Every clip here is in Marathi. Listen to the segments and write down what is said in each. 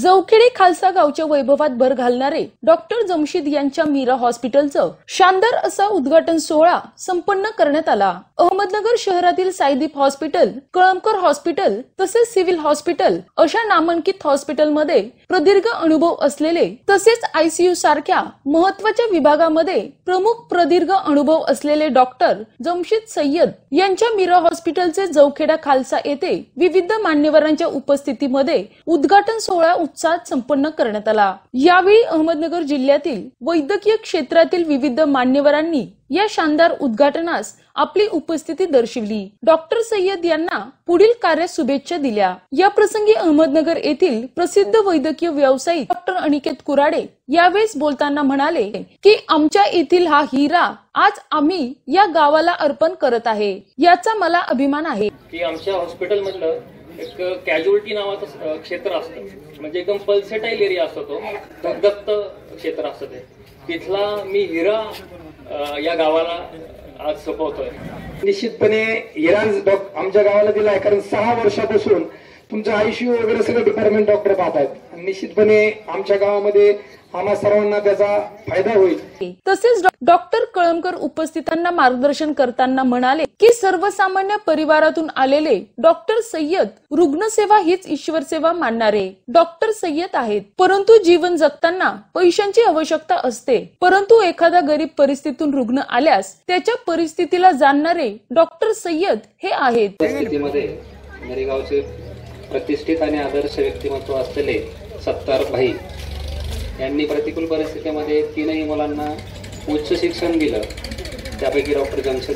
जवखेडे खालसा गावच्या वैभवात भर घालणारे डॉक्टर जमशीद यांच्या मीरा हॉस्पिटलचं शानदार असा उद्घाटन सोहळा संपन्न करण्यात आला। अहमदनगर शहरातील साईदीप हॉस्पिटल, कळमकर हॉस्पिटल तसेच सिव्हिल हॉस्पिटल अशा नामांकित हॉस्पिटलमध्ये प्रदीर्घ अनुभव असलेले तसेच आयसीयू सारख्या महत्त्वाच्या विभागामध्ये प्रमुख प्रदीर्घ अनुभव असलेले डॉक्टर जमशीद सय्यद यांच्या मीरा हॉस्पिटलचे जवखेडा खालसा येथे विविध मान्यवरांच्या उपस्थितीमध्ये उद्घाटन सोहळा उत्साहात संपन्न करण्यात आला। यावेळी अहमदनगर जिल्ह्यातील वैद्यकीय क्षेत्रातील विविध मान्यवरांनी या शानदार उद्घाटनास आपली उपस्थिती दर्शवली। डॉक्टर सय्यद यांना पुढील कार्यास शुभेच्छा दिल्या। या प्रसंगी अहमदनगर येथील प्रसिद्ध वैद्यकीय व्यावसायिक डॉक्टर अनिकेत कुराडे यावेळेस बोलताना म्हणाले की आमच्या येथील हा हिरा आज आम्ही या गावाला अर्पण करत आहे, याचा मला अभिमान आहे। की आमच्या हॉस्पिटल मधलं एक कॅज्युअलिटी नावाचं क्षेत्र असतं, म्हणजे एकदम पल्सेटाईल एरिया असतो, तो धगधगत क्षेत्र असतं ते। तिथला मी हिरा या गावाला आज सोपवतोय। निश्चितपणे हिरा आमच्या गावाला दिला आहे, कारण 6 वर्षापासून तुमचं आयसीयू वगैरे सगळं डिपार्टमेंट डॉक्टर पाहत आहेत। निश्चितपणे आमच्या गावामध्ये आम्हा सर्वांना त्याचा फायदा होईल। तसेच डॉक्टर कळमकर उपस्थितांना मार्गदर्शन करताना म्हणाले की सर्वसामान्य परिवारातून आलेले डॉक्टर सय्यद रुग्णसेवा हीच ईश्वर सेवा मानणारे डॉक्टर सय्यद आहेत, परंतु जीवन जगताना पैशांची आवश्यकता असते, परंतु एखादा गरीब परिस्थितीतून रुग्ण आल्यास त्याच्या परिस्थितीला जाणणारे डॉक्टर सय्यद हे आहेत। परिस्थितीमध्ये मेरेगावचे प्रतिष्ठित आणि आदर्श व्यक्तिमत्व असलेले सत्तार भाई यांनी प्रतिकूल परिस्थितीमध्ये 3ही मुलांना उच्च शिक्षण दिलं। त्यापैकी डॉक्टर जमशीद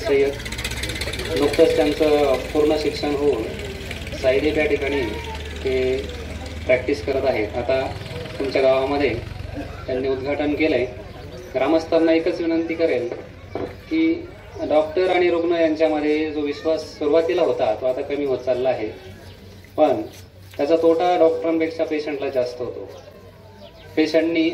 सय्यद नुकतंच त्यांचं पूर्ण शिक्षण होऊन साईदीप या ठिकाणी ते प्रॅक्टिस करत आहेत। आता तुमच्या गावामध्ये त्यांनी उद्घाटन केलंय। ग्रामस्थांना एकच विनंती करेल की डॉक्टर आणि रुग्ण यांच्यामध्ये जो विश्वास सुरुवातीला होता तो आता कमी होत चालला आहे, पण त्याचा तोटा डॉक्टरांपेक्षा पेशंटला जास्त होतो। पेशंटनी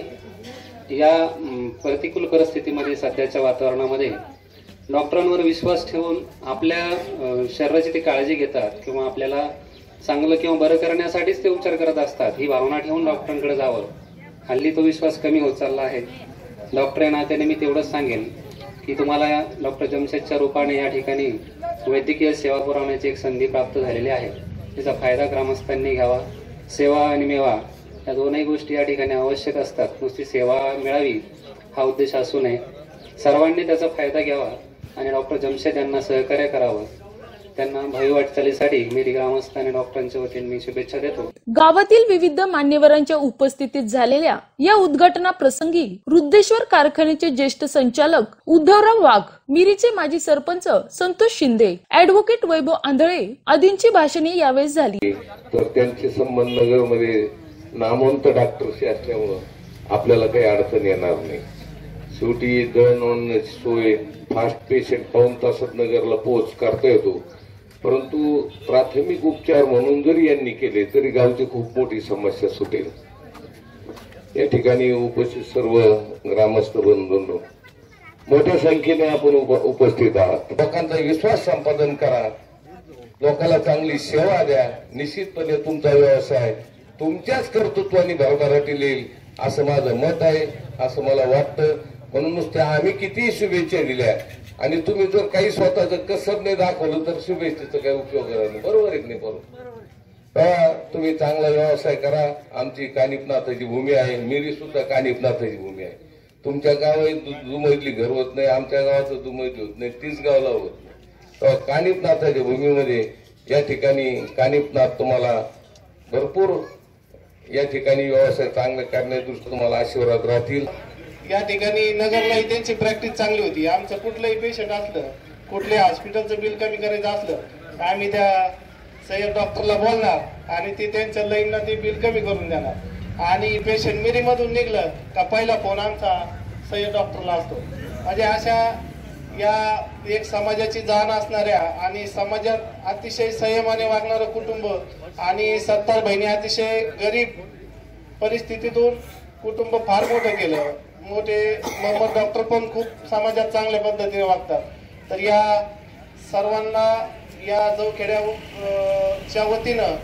या प्रतिकूल परिस्थितीमध्ये सध्याच्या वातावरणामध्ये डॉक्टरांवर विश्वास ठेवून आपल्या शरीराची ते काळजी घेतात किंवा आपल्याला चांगलं किंवा बरं करण्यासाठीच ते उपचार करत असतात, ही भावना ठेवून डॉक्टरांकडे जावं। हल्ली तो विश्वास कमी होत चालला आहे। डॉक्टर या नात्याने मी तेवढंच सांगेन की तुम्हाला डॉक्टर जमशेदच्या रूपाने या ठिकाणी वैद्यकीय सेवा पुरवण्याची एक संधी प्राप्त झालेली आहे, त्याचा फायदा ग्रामस्थांनी घ्यावा। सेवा आणि मेवा या दोनही गोष्टी या ठिकाणी आवश्यक असतात, नुसती सेवा मिळावी हा उद्देश असू नये। सर्वांनी त्याचा फायदा घ्यावा आणि डॉक्टर जमशेद यांना सहकार्य करावं। त्यांना भावी वाटचालीसाठी मी ग्रामस्थ आणि डॉक्टरांच्या वतीने मी शुभेच्छा देतो। गावातील विविध मान्यवरांच्या उपस्थितीत झालेल्या या उद्घाटना प्रसंगी रुद्रेश्वर कारखान्याचे ज्येष्ठ संचालक उद्धवराव वाघ, मिरीचे माजी सरपंच संतोष शिंदे, ऍडव्होकेट वैभव आंधळे आदींची भाषणे यावेळेस झाली। तर त्यांचे संबंध नगरमध्ये नामवंत डॉक्टरशी असल्यामुळं आपल्याला काही अडचण येणार नाही। शेवटी दळणवळणाची सोय फास्ट पेशंट 2 तासात नगरला पोहोच करता येतो, परंतु प्राथमिक उपचार म्हणून जरी यांनी केले तरी गावची खूप मोठी समस्या सुटेल। या ठिकाणी उपस्थित सर्व ग्रामस्थ बंधूंनो, मोठ्या संख्येने आपण उपस्थित आहात। लोकांचा विश्वास संपादन करा, लोकांना चांगली सेवा द्या। निश्चितपणे तुमचा व्यवसाय तुमच्याच कर्तृत्वाने भरभराटी येईल असं माझं मत आहे, असं मला वाटतं। म्हणूनच त्या आम्ही किती शुभेच्छा दिल्या आणि तुम्ही जर काही स्वतःचं कसर नाही दाखवलं तर शुभेच्छेचा काही उपयोग नाही, बरोबर आहे की नाही? बरोबर। तुम्ही चांगला व्यवसाय करा। आमची कानिपनाथाची भूमी आहे, मिरी सुद्धा कानिपनाथाची भूमी आहे। तुमच्या गावात दुमजली घर होत नाही, आमच्या गावाचं दुमजली होत नाही, 30 गावला होत नाही। कानिपनाथाच्या भूमीमध्ये या ठिकाणी कानिपनाथ तुम्हाला भरपूर या ठिकाणी व्यवसाय चांगला करण्यादृष्टी तुम्हाला आशीर्वाद राहतील। या ठिकाणी नगरलाही त्यांची प्रॅक्टिस चांगली होती। आमचं कुठलंही पेशंट असलं, कुठल्याही हॉस्पिटलचं बिल कमी करायचं असलं, आम्ही त्या सय्यद डॉक्टरला बोलणार आणि ते त्यांच्या लाईनला ते बिल कमी करून देणार। आणि पेशंट मिरीमधून निघलं का पहिला फोन आमचा सय्यद डॉक्टरला असतो। म्हणजे अशा या एक समाजाची जाण असणाऱ्या आणि समाजात अतिशय संयमाने वागणारं कुटुंब आणि सत्तार बहिणी अतिशय गरीब परिस्थितीतून कुटुंब फार मोठं केलं। मोठे मोहम्मद डॉक्टर पण खूप समाजात चांगल्या पद्धतीने वागतात। तर या सर्वांना या जवखेड्याच्या वतीनं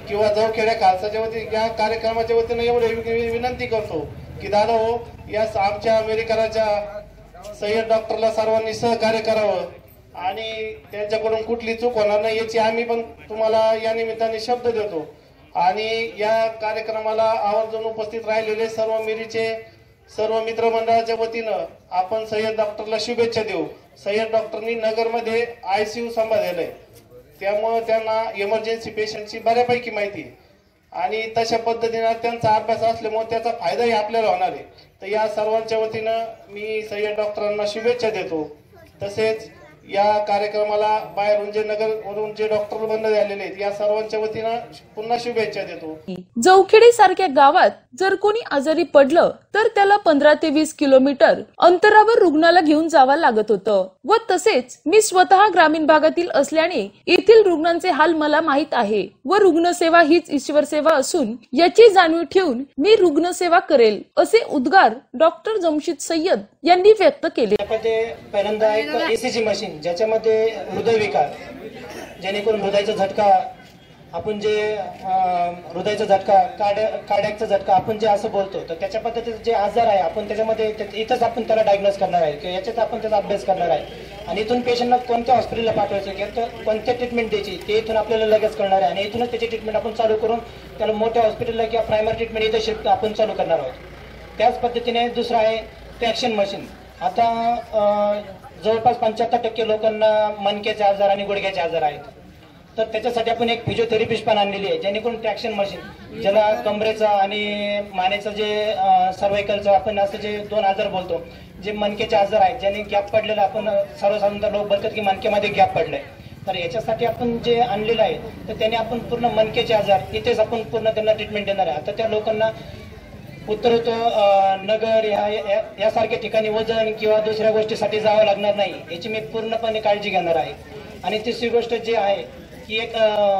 किंवा जवखेड्या खालसाच्या वतीने या कार्यक्रमाच्या वतीने एवढे विनंती करतो की दादा हो, या आमच्या मेडिकलच्या सय्यद डॉक्टरला सर्वांनी सहकार्य करावं आणि त्यांच्याकडून कुठली चूक होणार नाही याची आम्ही पण तुम्हाला या निमित्ताने शब्द देतो। आणि या कार्यक्रमाला आवर्जून उपस्थित राहिलेले सर्व मिरीचे सर्व मित्रमंडळाच्या वतीनं आपण सय्यद डॉक्टरला शुभेच्छा देऊ। सय्यद डॉक्टरनी नगरमध्ये ICU सांभाळलेलं आहे, त्यामुळे त्यांना इमर्जन्सी पेशंटची बऱ्यापैकी माहिती आणि तशा पद्धतीने त्यांचा अभ्यास असल्यामुळे त्याचा फायदाही आपल्याला होणार आहे। तर या सर्वांच्या वतीनं मी सय्यद डॉक्टरांना शुभेच्छा देतो। तसेच या कार्यक्रमाला बाहेरून जे नगरवरून जे डॉक्टर बंद झालेले आहेत या सर्वांच्या वतीनं पुन्हा शुभेच्छा देतो। जवखेडी सारख्या गावात जर कोणी आजारी पडलं तर त्याला 15 ते 20 किलोमीटर अंतरावर रुग्णाला घेऊन जावं लागत होतं व तसेच मी स्वतः ग्रामीण भागातील असल्याने येथील रुग्णांचे हाल मला माहित आहे व रुग्णसेवा हीच ईश्वर सेवा असून याची जाणीव ठेवून मी रुग्णसेवा करेल असे उद्गार डॉक्टर जमशीद सय्यद यांनी व्यक्त केले। पहिल्यांदा एक ECG मशीन ज्याच्यामध्ये हृदयविकार, जेणेकरून हृदयाचा झटका आपण जे हृदयाचा झटका कार्डियकचा झटका आपण जे असं बोलतो, तर त्याच्या पद्धतीचे जे आजार आहे आपण त्याच्यामध्ये इथंच आपण त्याला डायग्नोज करणार आहे किंवा याच्यात आपण त्याचा अभ्यास करणार आहे आणि इथून पेशंटला कोणत्या हॉस्पिटलला पाठवायचं किंवा कोणत्या ट्रीटमेंट द्यायची ते इथून आपल्याला लगेच करणार आहे आणि इथूनच त्याची ट्रीटमेंट आपण चालू करून त्याला मोठ्या हॉस्पिटलला किंवा प्रायमरी ट्रीटमेंट इथं शिफ्ट आपण चालू करणार आहोत। त्याच पद्धतीने दुसरं आहे ट्रॅक्शन मशीन। आता जवळपास 75% लोकांना मणक्याचे आजार आणि गुडघ्याचे आजार आहेत, तर त्याच्यासाठी आपण एक फिजिओथेरपिस्ट पण आणलेली आहे, जेणेकरून ट्रॅक्शन मशीन ज्याला कमरेचा आणि मानेचा जे सर्वायकलचा आपण असं जे 2 आजार बोलतो, जे मणक्याचे आजार आहेत ज्याने गॅप पडलेला आपण सर्वसाधारण लोक बोलतात की मणक्यामध्ये गॅप पडलाय, तर याच्यासाठी आपण जे आणलेलं आहे तर त्याने आपण पूर्ण मणक्याचे आजार इथेच आपण पूर्ण त्यांना ट्रीटमेंट देणार आहे। आता त्या लोकांना उत्तरोत्तर नगर यासारख्या ठिकाणी वजन किंवा दुसऱ्या गोष्टीसाठी जावं लागणार नाही, याची मी पूर्णपणे काळजी घेणार आहे। आणि तिसरी गोष्ट जी आहे की एक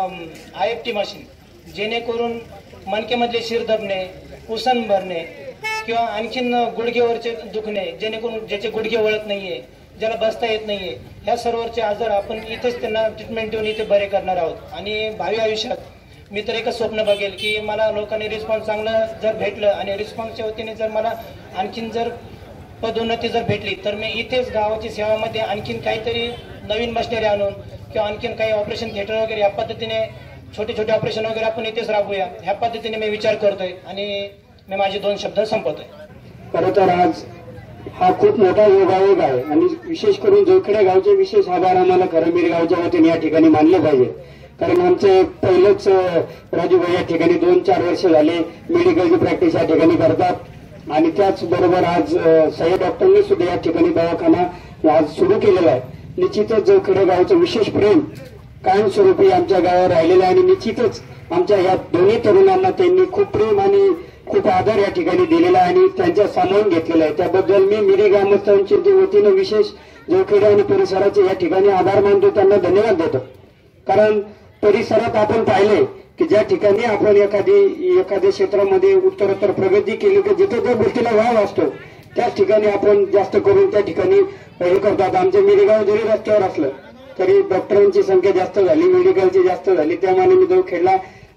IFT मशीन, जेणेकरून मणक्यामधले शिर दबणे, उसण भरणे किंवा आणखीन गुडघेवरचे दुखणे, जेणेकरून ज्याचे गुडघे वळत नाहीये, ज्याला बसता येत नाहीये, ह्या सर्वचे आजार आपण इथेच त्यांना ट्रीटमेंट देऊन इथे बरे करणार आहोत। आणि भावी आयुष्यात मी तर एकच स्वप्न बघेल की मला लोकांनी रिस्पॉन्स चांगलं जर भेटलं आणि रिस्पॉन्सच्या वतीने जर मला आणखीन जर पदोन्नती जर भेटली तर मी इथेच गावाची सेवामध्ये आणखीन काहीतरी नवीन मशिनरी आणून किंवा आणखीन काही ऑपरेशन थिएटर वगैरे या पद्धतीने छोटे छोटे ऑपरेशन वगैरे आपण इथेच राबवूया, ह्या पद्धतीने मी विचार करतोय आणि मी माझे 2 शब्द संपवतोय। खरं तर आज हा खूप मोठा योगायोग आहे आणि विशेष करून जवखेडा गावचे विशेष आभार आम्हाला करंबीर गावच्या वतीने या ठिकाणी मानले पाहिजे, कारण आमचे पहिलंच राजूभाई या ठिकाणी 2-4 वर्ष झाले मेडिकलची प्रॅक्टिस या ठिकाणी करतात आणि त्याचबरोबर आज सय्यद डॉक्टरने सुद्धा या ठिकाणी दवाखाना आज सुरू केलेला आहे। निश्चितच जवखेडा गावचं विशेष प्रेम कायमस्वरूपी आमच्या गावावर राहिलेलं आहे आणि निश्चितच आमच्या या दोन्ही तरुणांना त्यांनी खूप प्रेम आणि खूप आदर या ठिकाणी दिलेला आहे आणि त्यांच्या सामावून घेतलेला आहे। त्याबद्दल मी मिरी ग्रामस्थांच्या वतीनं विशेष जवखेडा आणि परिसराचे या ठिकाणी आभार मानतो, त्यांना धन्यवाद देतो। कारण परिसरात आपण पाहिले की ज्या ठिकाणी आपण एखाद्या क्षेत्रामध्ये उत्तरोत्तर प्रगती केली की जिथे त्या गोष्टीला वाव असतो त्याच ठिकाणी आपण जास्त करून त्या ठिकाणी हे करतात। आमचे मिरीगाव जरी रस्त्यावर असलं तरी डॉक्टरांची संख्या जास्त झाली, मेडिकलची जास्त झाली, त्यामुळे मी जवखेडला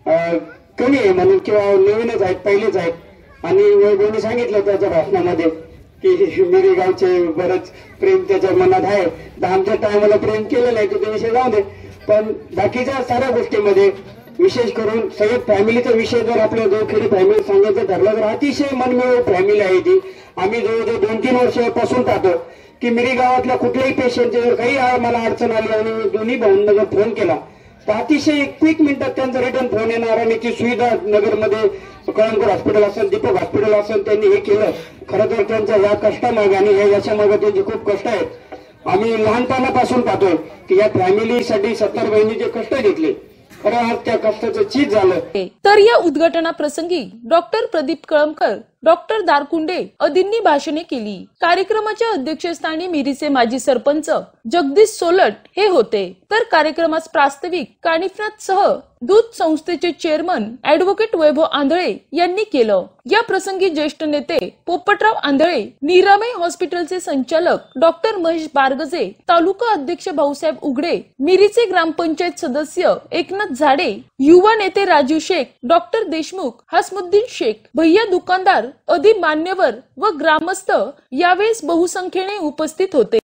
कमी आहे म्हणून किंवा नवीनच आहेत, पहिलेच आहेत। आणि वैभवने सांगितलं त्याच्या भाषणामध्ये की मिरीगावचे बरंच प्रेम त्याच्या मनात आहे, तर आमच्या टायमाला प्रेम केलेलं आहे तो विषय जाऊ दे, पण बाकीच्या साऱ्या गोष्टीमध्ये विशेष करून सय्यद फॅमिलीचा विषय जर आपल्या जवखेडी फॅमिली सांगायचं ठरलं तर अतिशय मनमिळावू फॅमिली आहे ती। आम्ही जवळजवळ 2-3 वर्षापासून पाहतो की मिरी गावातल्या कुठल्याही पेशंटचे जर काही मला अडचण आली आणि दोन्ही भाऊंना जर फोन केला तर अतिशय क्विक मिनिटात त्यांचा रिटर्न फोन येणार आणि ती सुविधा नगरमध्ये कळंगूट हॉस्पिटल असेल, दीपक हॉस्पिटल असेल, त्यांनी हे केलं। खरं तर त्यांच्या या कष्टामागे आणि या यशामागे त्यांचे खूप कष्ट आहेत। आम्ही लहानपणापासून पाहतोय की या फॅमिलीसाठी 70 बहिणीचे कष्ट घेतले, खरं आज त्या कष्टाचं चीज झालं। तर या उद्घाटनाप्रसंगी डॉक्टर प्रदीप कळमकर, डॉक्टर दारकुंडे आदींनी भाषणे केली। कार्यक्रमाच्या अध्यक्षस्थानी मिरीचे माजी सरपंच जगदीश सोलट हे होते, तर कार्यक्रमास प्रास्ताविक कानिफनाथ सह दूध संस्थेचे चेअरमन ऍडव्होकेट वैभव आंधळे यांनी केलं। या प्रसंगी ज्येष्ठ नेते पोपटराव आंधळे, निरामय हॉस्पिटलचे संचालक डॉक्टर महेश बारगजे, तालुका अध्यक्ष भाऊसाहेब उघडे, मिरीचे ग्रामपंचायत सदस्य एकनाथ झाडे, युवा नेते राजू शेख, डॉक्टर देशमुख, हसमुद्दीन शेख, भैया दुकानदार, आदी मान्यवर व ग्रामस्थ यावेळेस बहुसंख्येने उपस्थित होते।